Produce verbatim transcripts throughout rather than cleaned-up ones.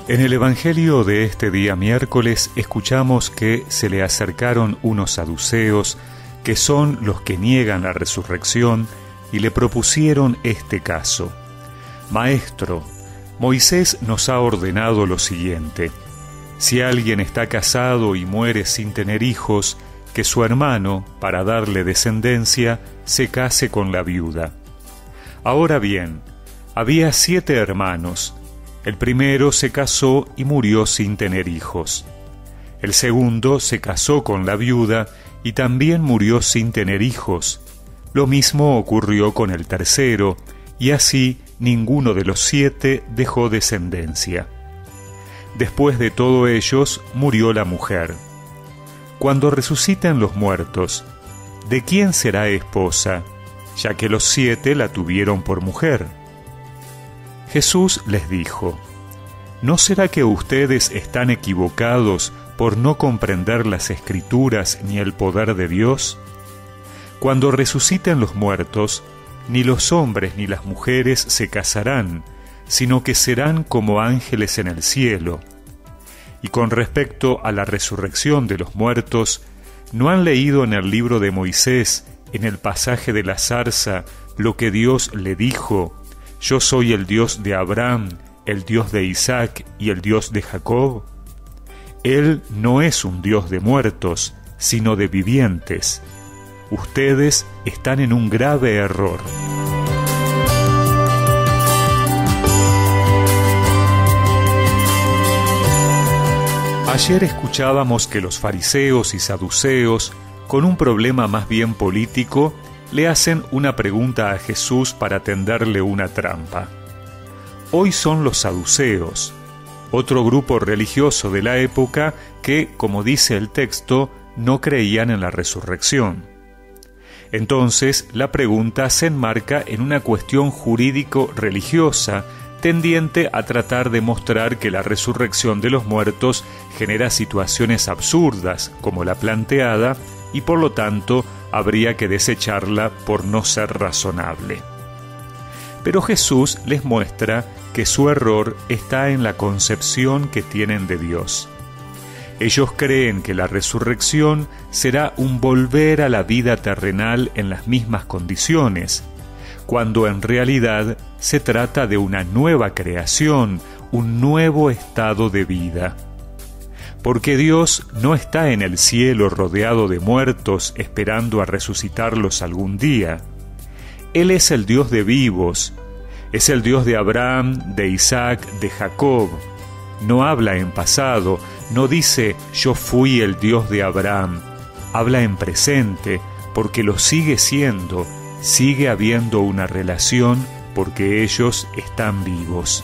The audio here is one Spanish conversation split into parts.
En el Evangelio de este día miércoles escuchamos que se le acercaron unos saduceos, que son los que niegan la resurrección, y le propusieron este caso. Maestro, Moisés nos ha ordenado lo siguiente: si alguien está casado y muere sin tener hijos, que su hermano, para darle descendencia, se case con la viuda. Ahora bien, había siete hermanos. El primero se casó y murió sin tener hijos. El segundo se casó con la viuda y también murió sin tener hijos. Lo mismo ocurrió con el tercero, y así ninguno de los siete dejó descendencia. Después de todos ellos murió la mujer. Cuando resuciten los muertos, ¿de quién será esposa, ya que los siete la tuvieron por mujer? Jesús les dijo: ¿no será que ustedes están equivocados por no comprender las Escrituras ni el poder de Dios? Cuando resuciten los muertos, ni los hombres ni las mujeres se casarán, sino que serán como ángeles en el cielo. Y con respecto a la resurrección de los muertos, ¿no han leído en el libro de Moisés, en el pasaje de la zarza, lo que Dios le dijo: yo soy el Dios de Abraham, el Dios de Isaac y el Dios de Jacob? Él no es un Dios de muertos, sino de vivientes. Ustedes están en un grave error. Ayer escuchábamos que los fariseos y saduceos, con un problema más bien político, le hacen una pregunta a Jesús para tenderle una trampa. Hoy son los saduceos, otro grupo religioso de la época que, como dice el texto, no creían en la resurrección. Entonces, la pregunta se enmarca en una cuestión jurídico-religiosa tendiente a tratar de mostrar que la resurrección de los muertos genera situaciones absurdas, como la planteada, y por lo tanto habría que desecharla por no ser razonable. Pero Jesús les muestra que su error está en la concepción que tienen de Dios. Ellos creen que la resurrección será un volver a la vida terrenal en las mismas condiciones, cuando en realidad se trata de una nueva creación, un nuevo estado de vida. Porque Dios no está en el cielo rodeado de muertos esperando a resucitarlos algún día. Él es el Dios de vivos, es el Dios de Abraham, de Isaac, de Jacob. No habla en pasado, no dice yo fui el Dios de Abraham. Habla en presente, porque lo sigue siendo, sigue habiendo una relación porque ellos están vivos.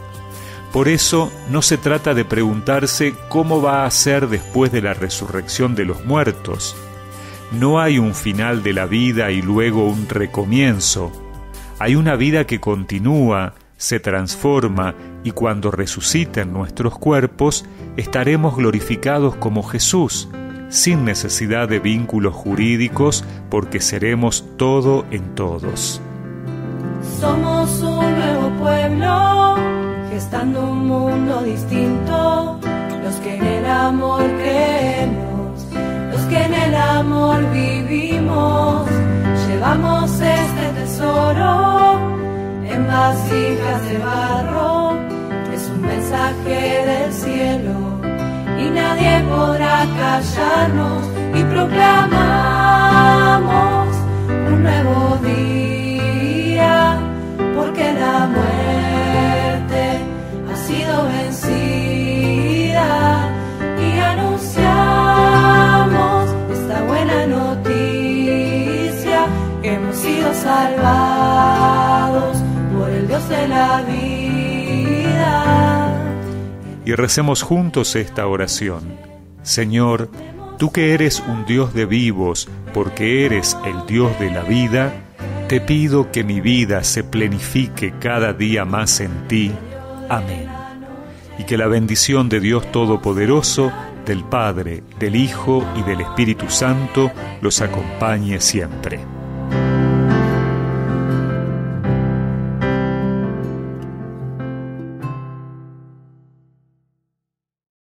Por eso no se trata de preguntarse cómo va a ser después de la resurrección de los muertos. No hay un final de la vida y luego un recomienzo. Hay una vida que continúa, se transforma, y cuando resuciten nuestros cuerpos, estaremos glorificados como Jesús, sin necesidad de vínculos jurídicos, porque seremos todo en todos. Somos un nuevo pueblo, gestando un mundo distinto, los que en el amor creemos, los que en el amor vivimos, llevamos este tesoro en vasijas de barro, es un mensaje del cielo y nadie podrá callarnos, y proclamamos un nuevo día, porque la muerte ha sido vencida, y anunciamos esta buena noticia, que hemos sido salvados por el Dios de la vida. Y recemos juntos esta oración. Señor, tú que eres un Dios de vivos, porque eres el Dios de la vida, te pido que mi vida se plenifique cada día más en ti. Amén. Y que la bendición de Dios Todopoderoso, del Padre, del Hijo y del Espíritu Santo los acompañe siempre.